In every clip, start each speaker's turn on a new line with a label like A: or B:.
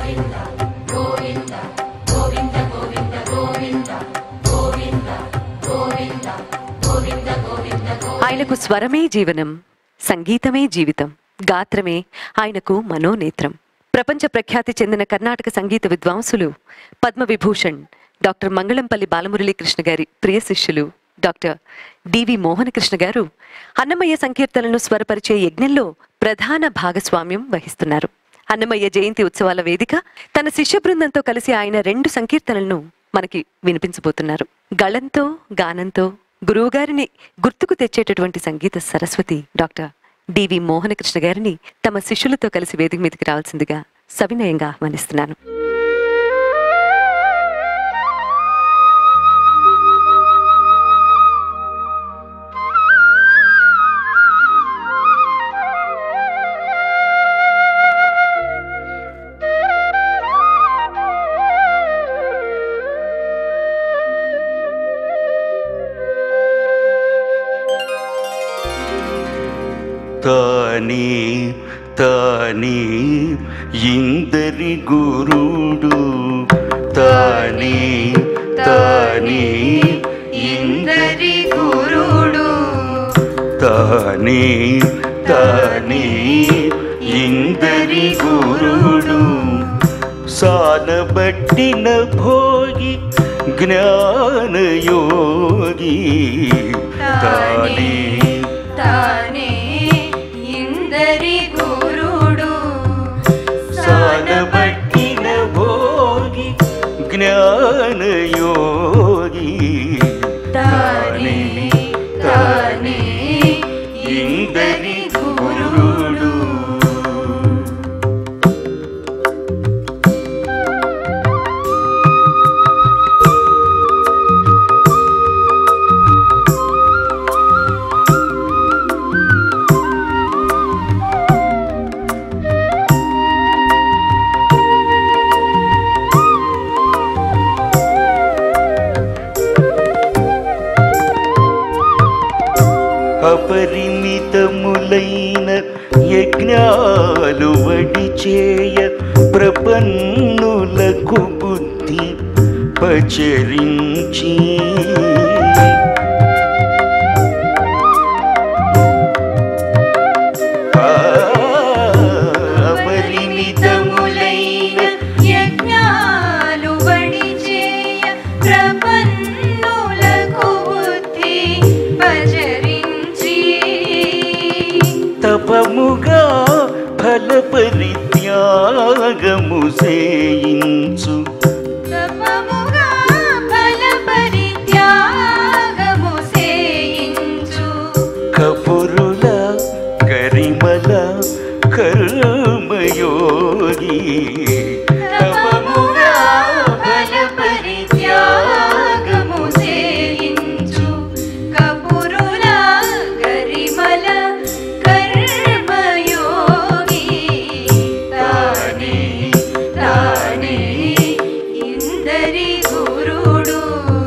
A: ఆయనకు స్వరమే జీవనం, సంగీతమే జీవితం, గాత్రమే ఆయనకు మనోనేత్రం. ప్రపంచ ప్రఖ్యాతి చెందిన కర్ణాటక సంగీత విద్వాంసులు పద్మవిభూషణ్ డాక్టర్ మంగళంపల్లి బాలమురళీకృష్ణ గారి ప్రియ శిష్యులు డాక్టర్ డివి మోహనకృష్ణ గారు అన్నమయ్య సంకీర్తనలను స్వరపరిచే యజ్ఞంలో ప్రధాన భాగస్వామ్యం వహిస్తున్నారు. అన్నమయ్య జయంతి ఉత్సవాల వేదిక తన శిష్య బృందంతో కలిసి ఆయన 2 సంకీర్తనలను మనకి వినిపించబోతున్నారు. గళంతో గానంతో గురువుగారిని గుర్తుకు తెచ్చేటటువంటి సంగీత సరస్వతి డాక్టర్ డివి మోహనకృష్ణ గారిని తమ శిష్యులతో కలిసి వేదిక మీదకి రావాల్సిందిగా సవినయంగా ఆహ్వానిస్తున్నాను.
B: తానే తానే ఇందరి గురుడు, తానే తానే ఇందరి గురుడు, తానే తానే ఇందరి గురుడు, సానబట్టిన భోగి జ్ఞానయోగి, తానే
C: తానే ఇందరి గురుడు,
B: సానబట్టిన భోగి జ్ఞానయోగి, తానే తానే ఇందరి గురుడు. అపరిమితములైన యజ్ఞాలు వడిచేయ ప్రపన్నులకు బుద్ధి పచరించి,
C: అపరిమితములైన యజ్ఞాలు వడిచేయ ప్రపన్నులకు బుద్ధి పచరించి,
B: తపముగా ఫల పరిత్యాగము సేయించు,
C: తపముగా ఫల పరిత్యాగము సేయించు,
B: కపురుల గరిమల కర్మయోగి,
C: తపముగా ఫల పరిత్యాగము సేయించు, కపురుల గరిమల కర్మయోగి, తానే తానే ఇందరి గురుడు,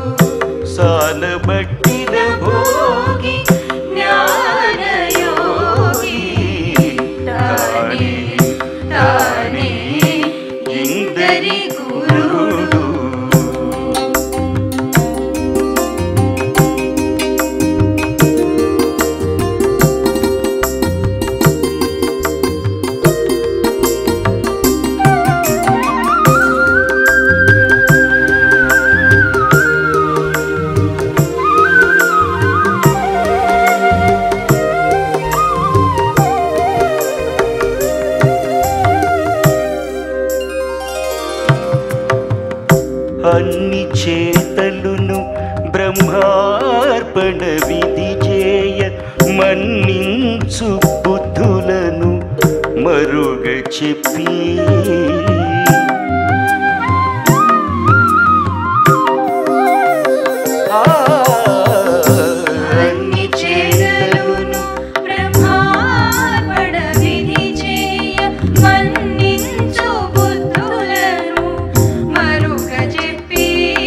B: సానబట్టిన భోగి
C: జ్ఞానయోగి, తానే తానే ఇందరి గురుడు.
B: అన్ని చేతలును బ్రహ్మార్పణ విధి చేయ మన్నించు బుద్ధులను మరుగ చెప్పి,
C: అన్ని చేతలును బ్రహ్మార్పణ విధి చేయ మన్నించు బుద్ధులను మరుగ చెప్పి,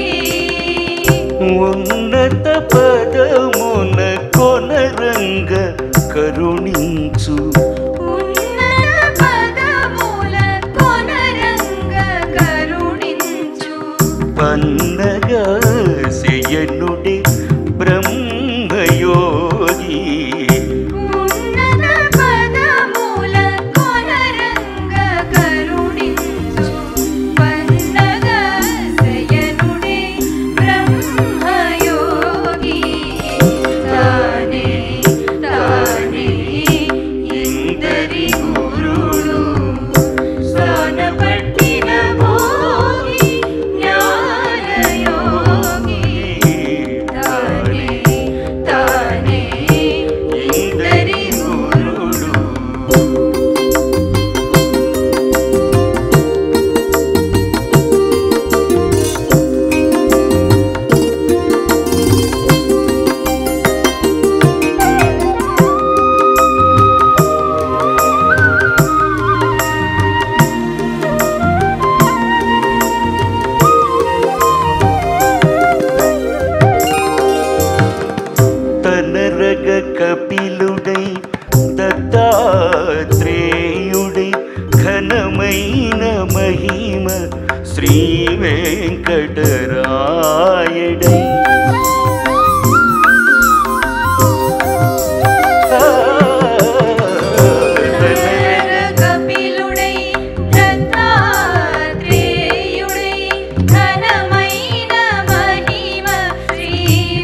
B: ఉన్నత పదమున కొనరంగ కరుణించు,
C: ఉన్నత పదముల కొన
B: పన్నగా శయనుడే బ్రహ్మయోగి
C: ఉన్నత పదముల కొనరంగ కరుణించు పన్నగా శయనుడే బ్రహ్మయోగి తానే తానే ఇందరి గురుడు సోనపట్టిన భోగి జ్ఞానయోగి తానే తానే ఇందరి గురుడు
B: తనరగ కపిలుడై దత్తాత్రేయుడై ఘనమైన మహిమ శ్రీ వెంకటరాయడై
C: కపిలుడై దత్తాత్రేయుడై ఘనమైన మహిమ శ్రీ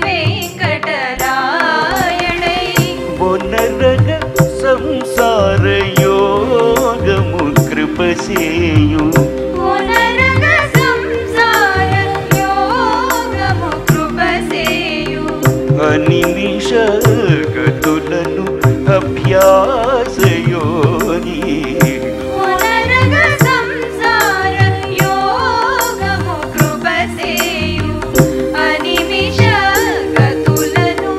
C: వెంకటరాయడై
B: బొనరగ సంసార యోగము కృపసేయు
C: పునరగ సంసార యోగము కృపసేయు
B: అనిమిష గతులను అభ్యాసయోగి
C: పునరగ సంసార యోగము కృపసేయు అనిమిష గతులను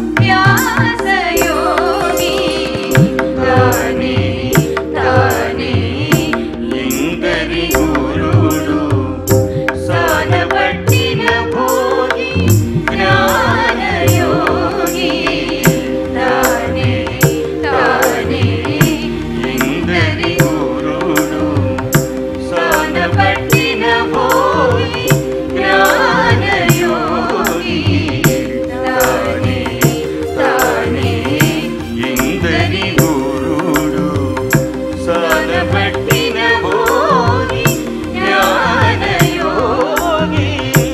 C: అభ్యాసయోగి తానే తానే
B: ఇందరి గురుడు
C: సానపట్టిన భోగి జ్ఞానయోగి తానే తానే
B: ఇందరి గురుడు
C: సానపట్టిన భోగి జ్ఞానయోగి తానే తానే
B: ఇందరి గురుడు సానపట్టిన భోగి జ్ఞానయోగి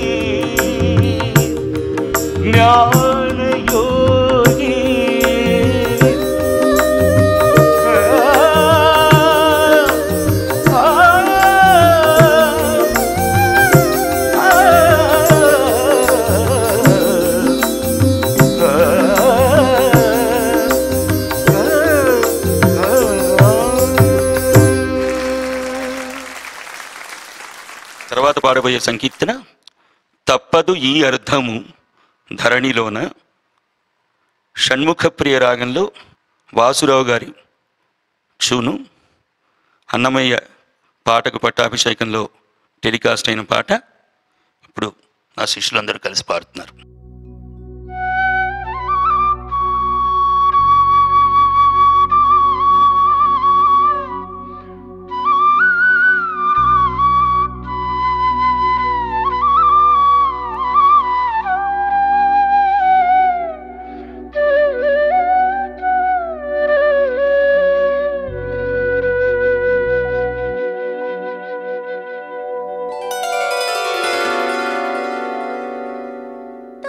B: జ్ఞానయోగి తర్వాత పాడబోయే సంకీర్తన తప్పదు ఈ అర్థము ధరణిలోన షణ్ముఖ ప్రియ రాగంలో వాసురావు గారి చూను అన్నమయ్య పాటకు పట్టాభిషేకంలో టెలికాస్ట్ అయిన పాట ఇప్పుడు నా శిష్యులందరూ కలిసి పాడుతున్నారు.
C: తానే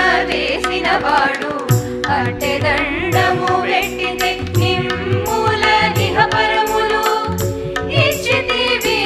C: వేసిన వాడు అట్టెదండము పెట్టితే నిమ్ముల నిహపరములు ఇచ్చితివి.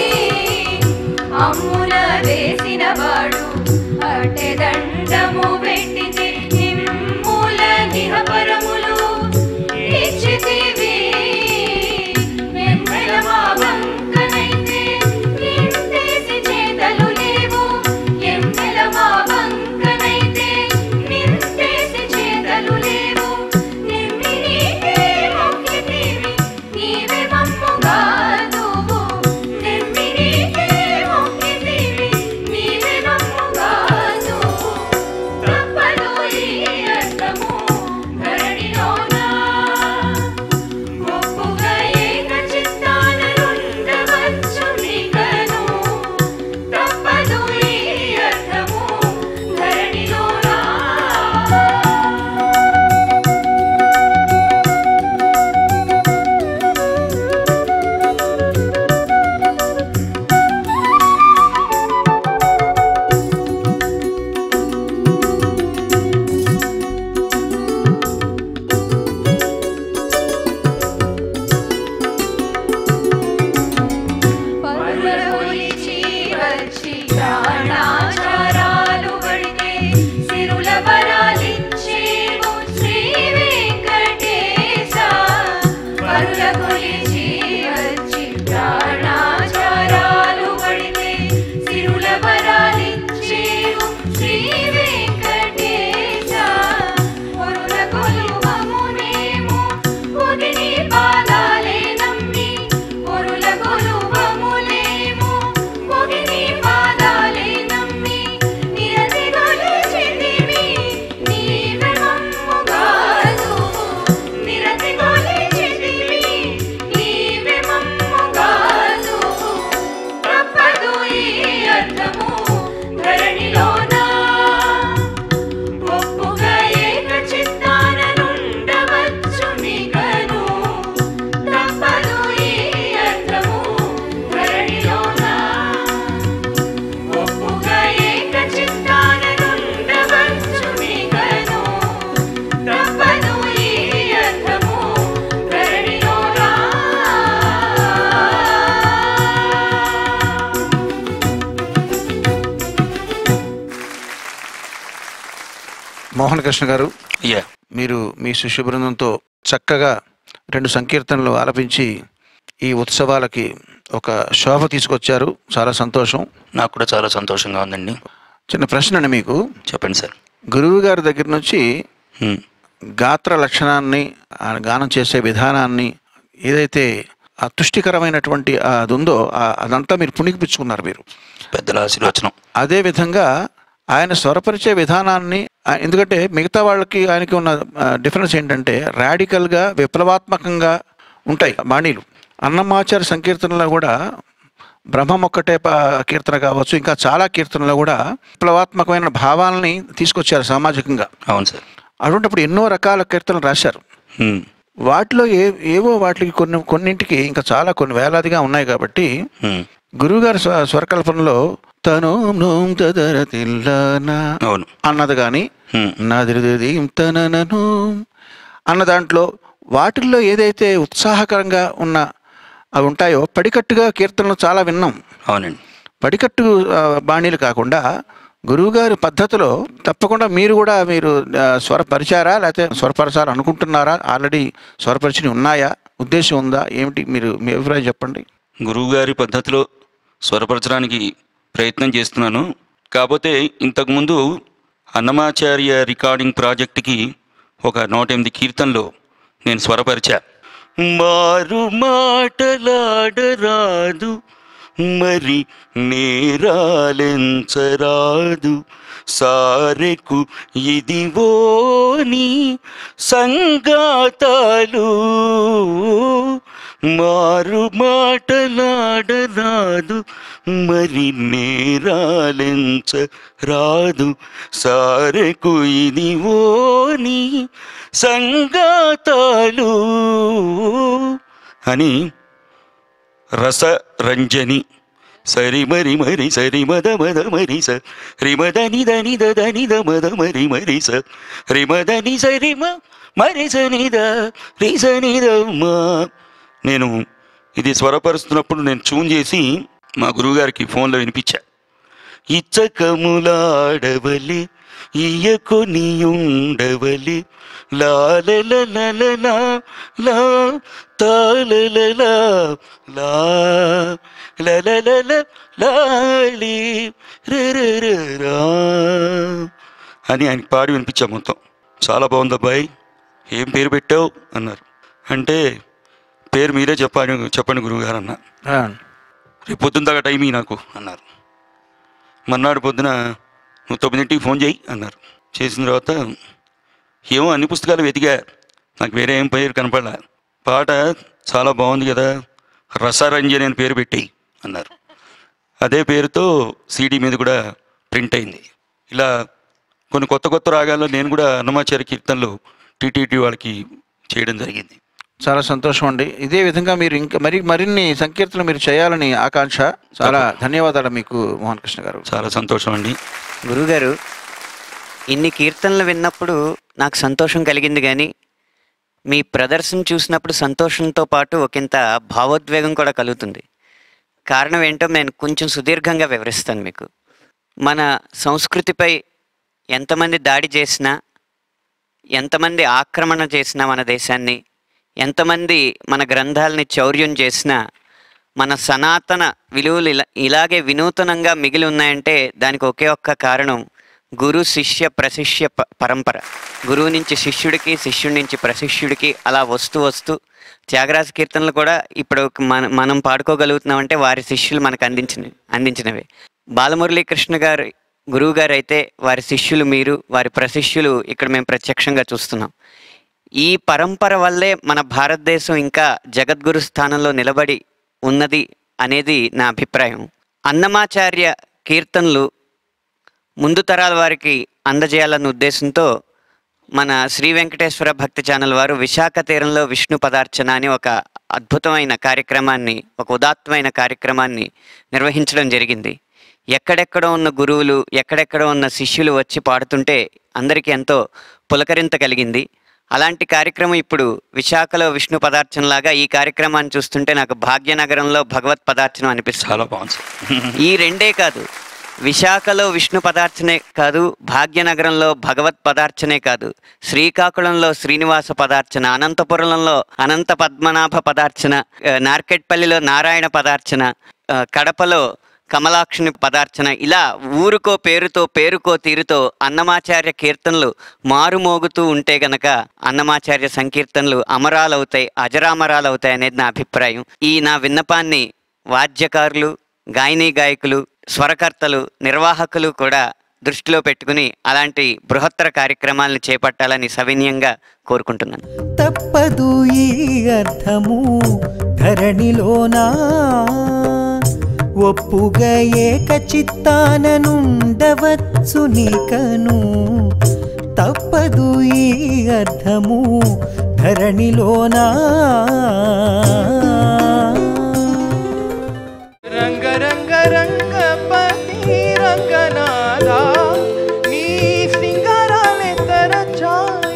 C: అమ్ముల వేసిన వాడు అట్టెదండము పెట్టితే నిమ్ముల నిహపరములు ఇచ్చితివి. వెన్నెల మా వంకనైతే నిందేసి చేతలు లేవు. ఎన్నెల మా వంకనైతే నిందేసి చేతలు లేవు. నిమ్మి నీకే మొక్కితివి నీవే మమ్ముగాదువు. నిమ్మి నీకే మొక్కితివి నీవే మమ్ముగాదువు. తప్పదు ఈ అర్థము ధరణిలోన. గొప్పగా ఏక చిత్తాన ఉండవచ్చు నీకను. తప్పదు ఈ అర్థము ధరణిలోన. పరుల కొలిచి వచ్చి ప్రాణాచారాలు పడితే సిరుల వరాలిచ్చేవు శ్రీ వెంకటేశ. పరుల కొలిచి వచ్చి ప్రాణాచారాలు పడితే సిరుల వరాలిచ్చేవు శ్రీ వెంకటేశ. పొరుల కొలువమునేమో పొదిని పాదాలే నమ్మి. పొరుల కొలువములేమో పొదిని పాదాలే నమ్మి. నిరతి కొలిచితివి నీవే మమ్ముగాదువు. నిరతి కొలిచితివి నీవే మమ్ముగాదువు. తప్పదు ఈ అర్థము ధరణిలోన. గొప్పగా ఏక చిత్తాన నుండవచ్చు నీకను. తప్పదు ఈ అర్థము ధరణిలోన. గొప్పగా ఏక చిత్తాన నుండవచ్చు నీకను. తప్పదు ఈ అర్థము ధరణిలోన.
D: మోహన్ కృష్ణ గారు,
B: అయ్యా,
D: మీరు మీ శిష్య బృందంతో చక్కగా 2 సంకీర్తనలు ఆలపించి ఈ ఉత్సవాలకి ఒక శోభ తీసుకొచ్చారు. చాలా సంతోషం.
B: నాకు కూడా చాలా సంతోషంగా ఉందండి.
D: చిన్న ప్రశ్న అండి మీకు.
B: చెప్పండి సార్.
D: గురువు గారి దగ్గర నుంచి
B: హ్మ్.
D: గాత్ర లక్షణాన్ని, ఆ గానం చేసే విధానాన్ని, ఏదైతే ఆ తుష్టికరమైనటువంటి అది ఉందో అదంతా మీరు పుణికిపుచ్చుకున్నారు మీరు.
B: పెద్దల ఆశీర్వచనం.
D: అదేవిధంగా ఆయన స్వరపరిచే విధానాన్ని, ఎందుకంటే మిగతా వాళ్ళకి ఆయనకి ఉన్న డిఫరెన్స్ ఏంటంటే రాడికల్గా విప్లవాత్మకంగా ఉంటాయి బాణీలు. అన్నమాచార్య సంకీర్తనలో కూడా బ్రహ్మం ఒక్కటే కీర్తన కావచ్చు, ఇంకా చాలా కీర్తనలో కూడా విప్లవాత్మకమైన భావాలని తీసుకొచ్చారు సామాజికంగా.
B: అవును సార్.
D: అటువంటిప్పుడు ఎన్నో రకాల కీర్తనలు రాశారు.
B: హ్మ్.
D: వాటిలో ఏవో వాటికి కొన్నింటికి ఇంకా చాలా కొన్ని వేలాదిగా ఉన్నాయి. కాబట్టి
B: హ్మ్.
D: గురువుగారి స్వరకల్పనలో తను
B: అవును
D: అన్నది కానీ
B: హ్మ్.
D: తనను అన్న దాంట్లో వాటిల్లో ఏదైతే ఉత్సాహకరంగా ఉన్న అవి ఉంటాయో పడికట్టుగా కీర్తనలు చాలా విన్నాం.
B: అవునండి.
D: పడికట్టు బాణీలు కాకుండా గురువుగారి పద్ధతిలో తప్పకుండా మీరు కూడా స్వరపరిచారా, లేకపోతే స్వరపరచాలనుకుంటున్నారా? ఆల్రెడీ స్వరపరిచిని ఉన్నాయా? ఉద్దేశం ఉందా? ఏమిటి మీరు మీ అభిప్రాయం చెప్పండి.
B: గురువుగారి పద్ధతిలో స్వరపరచడానికి ప్రయత్నం చేస్తున్నాను. కాకపోతే ఇంతకుముందు అన్నమాచార్య రికార్డింగ్ ప్రాజెక్టుకి ఒక 108 కీర్తనలో నేను స్వరపరిచా. మారు మాటలాడరాదు మరి నేరాలెంచరాదు సారెకు ఇదివోని సంగాతాలు. మారు మాటలాడరాదు మరి నేరాలెంచరాదు సారెకు ఇదివోని సంగాతాలు అని రసరంజని సరి మరి మరి సరి మద మద మరి స రిమద నిద నిద ద నిద మద మరి మరి స రిమద ని సరి మరి స నిద రి స నిద మా. నేను ఇది స్వరపరుస్తున్నప్పుడు నేను ట్యూన్ చేసి మా గురువుగారికి ఫోన్లో వినిపించా. ఇచ్చకములాడవలి ఇయ్యకు నీయుండవలి లాలలలలా లా తాలలలా లా లలలల లాలి రా అని ఆయనకి పాడి వినిపించా మొత్తం. చాలా బాగుంది అబ్బాయి, ఏం పేరు పెట్టావు అన్నారు. అంటే పేరు మీరే చెప్పండి గురువుగారు అన్న. రేపు పొద్దున్న దాకా టైం నాకు అన్నారు. మర్నాడు పొద్దున నువ్వు 9ంటికి ఫోన్ చేయి అన్నారు. చేసిన తర్వాత ఏమో అన్ని పుస్తకాలు వెతికా, నాకు వేరే ఏం పేరు కనపడలే. పాట చాలా బాగుంది కదా, రసరంజని అని పేరు పెట్టేయి అన్నారు. అదే పేరుతో సీడీ మీద కూడా ప్రింట్ అయింది. ఇలా కొన్ని కొత్త కొత్త రాగాల్లో నేను కూడా అన్నమాచార్య కీర్తనలు టీటీడీ వాళ్ళకి చేయడం జరిగింది.
D: చాలా సంతోషం అండి. ఇదే విధంగా మీరు ఇంకా మరిన్ని సంకీర్తనలు మీరు చేయాలని ఆకాంక్ష. చాలా ధన్యవాదాలు మీకు మోహన్ కృష్ణ గారు.
B: చాలా సంతోషం అండి.
E: గురువుగారు, ఇన్ని కీర్తనలు విన్నప్పుడు నాకు సంతోషం కలిగింది, కానీ మీ ప్రదర్శన చూసినప్పుడు సంతోషంతో పాటు ఒకంత భావోద్వేగం కూడా కలుగుతుంది. కారణం ఏంటో నేను కొంచెం సుదీర్ఘంగా వివరిస్తాను మీకు. మన సంస్కృతిపై ఎంతమంది దాడి చేసినా, ఎంతమంది ఆక్రమణ చేసినా మన దేశాన్ని, ఎంతమంది మన గ్రంథాలని చౌర్యం చేసినా, మన సనాతన విలువలు ఇలాగే వినూతనంగా మిగిలి ఉన్నాయంటే దానికి ఒకే ఒక్క కారణం గురు శిష్య ప్రశిష్య పరంపర. గురువు నుంచి శిష్యుడికి, శిష్యుడి నుంచి ప్రశిష్యుడికి అలా వస్తూ త్యాగరాజ కీర్తనలు కూడా ఇప్పుడు మనం పాడుకోగలుగుతున్నామంటే వారి శిష్యులు మనకు అందించినవే. బాలమురళీకృష్ణ గారు గురువు గారు అయితే వారి శిష్యులు మీరు, వారి ప్రశిష్యులు ఇక్కడ మేము ప్రత్యక్షంగా చూస్తున్నాం. ఈ పరంపర వల్లే మన భారతదేశం ఇంకా జగద్గురు స్థానంలో నిలబడి ఉన్నది అనేది నా అభిప్రాయం. అన్నమాచార్య కీర్తనలు ముందు తరాల వారికి అందజేయాలన్న ఉద్దేశంతో మన శ్రీ వెంకటేశ్వర భక్తి ఛానల్ వారు విశాఖ తీరంలో విష్ణు పదార్చన అని ఒక అద్భుతమైన కార్యక్రమాన్ని, ఒక ఉదాత్తమైన కార్యక్రమాన్ని నిర్వహించడం జరిగింది. ఎక్కడెక్కడో ఉన్న గురువులు, ఎక్కడెక్కడో ఉన్న శిష్యులు వచ్చి పాడుతుంటే అందరికీ ఎంతో పులకరింత కలిగింది. అలాంటి కార్యక్రమం ఇప్పుడు విశాఖలో విష్ణు పదార్చనలాగా ఈ కార్యక్రమాన్ని చూస్తుంటే నాకు భాగ్యనగరంలో భగవత్ పదార్చనం అనిపిస్తుంది.
B: చాలా బాగుంది.
E: ఈ రెండే కాదు, విశాఖలో విష్ణు పదార్చనే కాదు, భాగ్యనగరంలో భగవత్ పదార్చనే కాదు, శ్రీకాకుళంలో శ్రీనివాస పదార్చన, అనంతపురంలో అనంత పద్మనాభ పదార్చన, నార్కెట్పల్లిలో నారాయణ పదార్చన, కడపలో కమలాక్షిని పదార్చన, ఇలా ఊరుకో పేరుకో తీరుతో అన్నమాచార్య కీర్తనలు మారుమోగుతూ ఉంటే గనక అన్నమాచార్య సంకీర్తనలు అమరాలవుతాయి, అజరామరాలవుతాయి అనేది నా అభిప్రాయం. ఈ నా విన్నపాన్ని వాద్యకారులు, గాయకులు, స్వరకర్తలు, నిర్వాహకులు కూడా దృష్టిలో పెట్టుకుని అలాంటి బృహత్తర కార్యక్రమాలను చేపట్టాలని సవినయంగా కోరుకుంటున్నాను.
F: తప్పదు ఈ అర్థము ధరణిలోనా, ఒప్పుగా ఏక చిత్తాననుండవచ్చు నీకను. తప్పదు ఈ అర్థము ధరణిలోనా.
G: రంగ రంగ రంగపతి రంగనాథా, నీ సింగారాలెత్తర ఛాయ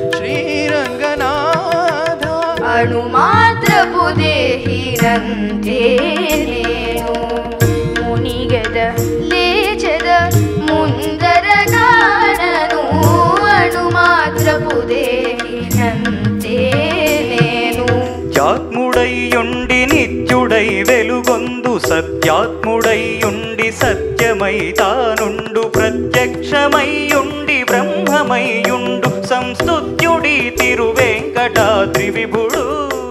G: శ్రీరంగనాథ.
C: అణుమాత్రపు దేహిరంతే నేను మునిగద లేచద ముందరగానను. అణుమాత్రపు దేహిరంతే నేను
G: జాత్ముడైయుండి నిత్యుడై వెలుగొందు, సత్యాత్ముడైయుండి సత్యమై తానుండు, ప్రత్యక్షమైయుండి బ్రహ్మమైయుండు, సంస్తుత్యుడి తిరువెంకటాద్రి విభుడు.